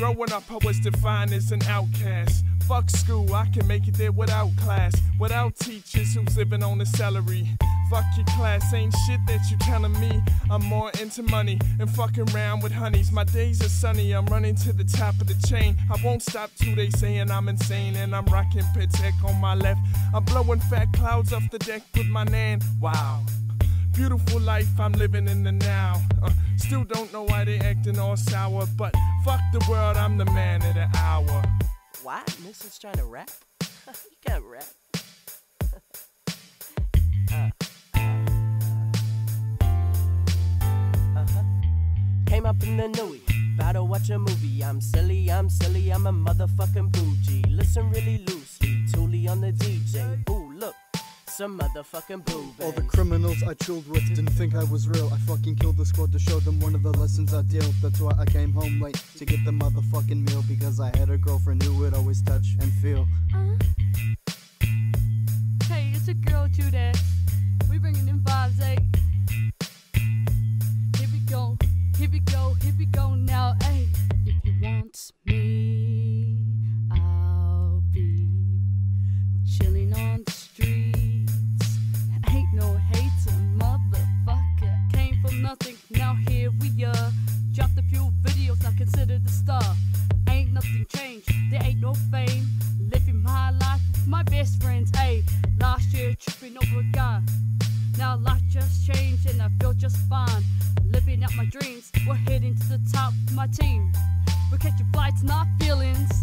Growing up, I was defined as an outcast. Fuck school, I can make it there without class, without teachers who's living on the salary. Fuck your class, ain't shit that you telling me. I'm more into money and fucking around with honeys. My days are sunny, I'm running to the top of the chain. I won't stop till they saying I'm insane, and I'm rocking Patek on my left. I'm blowing fat clouds off the deck with my nan. Wow, beautiful life I'm living in the now. Still don't know why they acting all sour, but fuck the world, I'm the man of the hour. What? Nixon's trying to rap? You can't rap. Came up in the newie, about to watch a movie. I'm silly, I'm a motherfucking bougie. Listen really loosely, Thule on the DJ. Ooh, look, some motherfucking boobies. All the criminals I chilled with didn't think I was real. I fucking killed the squad to show them one of the lessons I deal. That's why I came home late to get the motherfucking meal, because I had a girlfriend who would always touch and feel. Hey, it's a girl, Judas. We bringing in vibes, eh? Here we go, here we go, here we go now, eh? If you want me, I'll be chilling on the streets. Ain't no hater, motherfucker. Came from nothing, now here we are. Dropped a few videos, now considered the star. Ain't nothing changed, there ain't no fame. Living my life with my best friends, ayy. Last year tripping over a guy. Now life just changed and I feel just fine. Living out my dreams, we're heading to the top of my team. We're catching flights, not feelings.